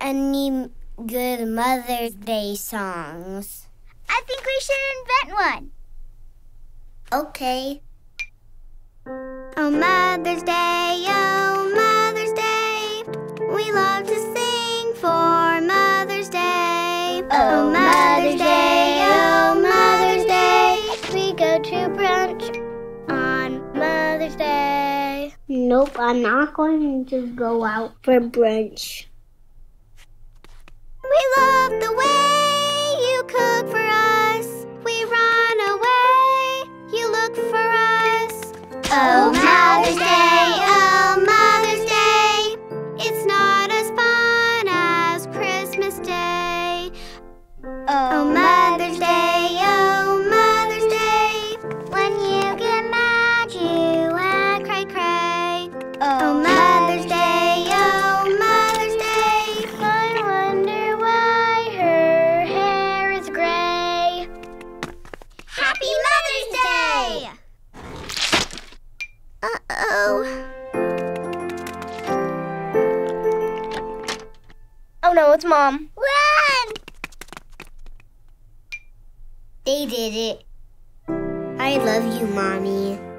any good Mother's Day songs. I think we should invent one. Okay. Oh, Mother's Day, oh, Mother's Day. We love to sing for Mother's Day. Oh, Mother's Day, oh, Mother's Day. We go to brunch on Mother's Day. Nope, I'm not going to go out for brunch. We love the way you cook for us. We run away, you look for us. Oh, Mother's Day, oh, Mother's Day. It's not as fun as Christmas Day. Oh, Mother's Day, oh, Mother's Day. When you get mad, you act cray-cray. Oh, Mother's Day, oh, Mother's Day. I wonder why her hair is gray. Happy Mother's Day! Uh-oh. Oh no, it's Mom. Run! They did it. I love you, Mommy.